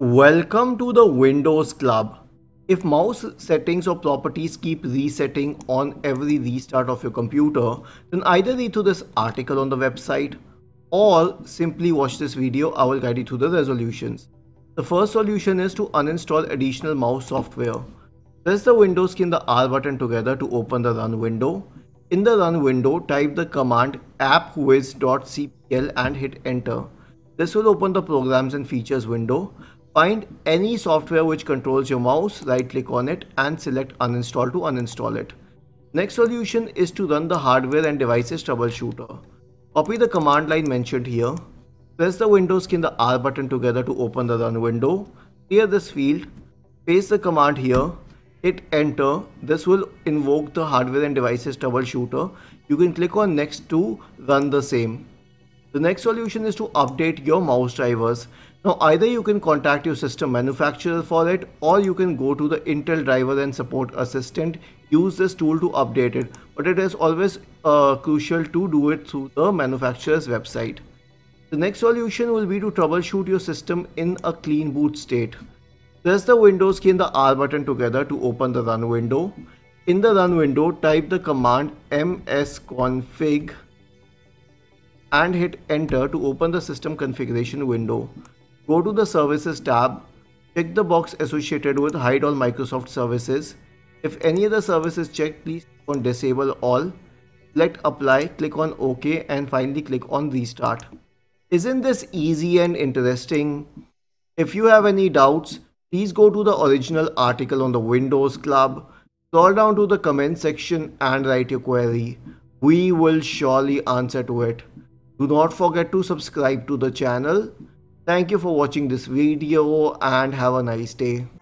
Welcome to the Windows Club. If mouse settings or properties keep resetting on every restart of your computer, then either read through this article on the website or simply watch this video. I will guide you through the resolutions. The first solution is to uninstall additional mouse software. Press the Windows key and the R button together to open the Run window. In the Run window, type the command appwiz.cpl and hit enter. This will open the Programs and Features window. Find any software which controls your mouse, right click on it and select Uninstall to uninstall it. Next solution is to run the Hardware and Devices Troubleshooter. Copy the command line mentioned here. Press the Windows key and the R button together to open the Run window. Clear this field. Paste the command here. Hit enter. This will invoke the Hardware and Devices Troubleshooter. You can click on Next to run the same. The next solution is to update your mouse drivers. Now either you can contact your system manufacturer for it, or you can go to the Intel driver and support assistant, use this tool to update it, but it is always crucial to do it through the manufacturer's website. The next solution will be to troubleshoot your system in a clean boot state. Press the Windows key and the R button together to open the Run window. In the Run window, type the command msconfig and hit enter to open the system configuration window. Go to the Services tab, check the box associated with Hide all Microsoft services. If any other service is checked, please click on Disable all, select Apply, click on OK and finally click on Restart. Isn't this easy and interesting? If you have any doubts, please go to the original article on the Windows Club, scroll down to the comment section and write your query. We will surely answer to it. Do not forget to subscribe to the channel. Thank you for watching this video and have a nice day.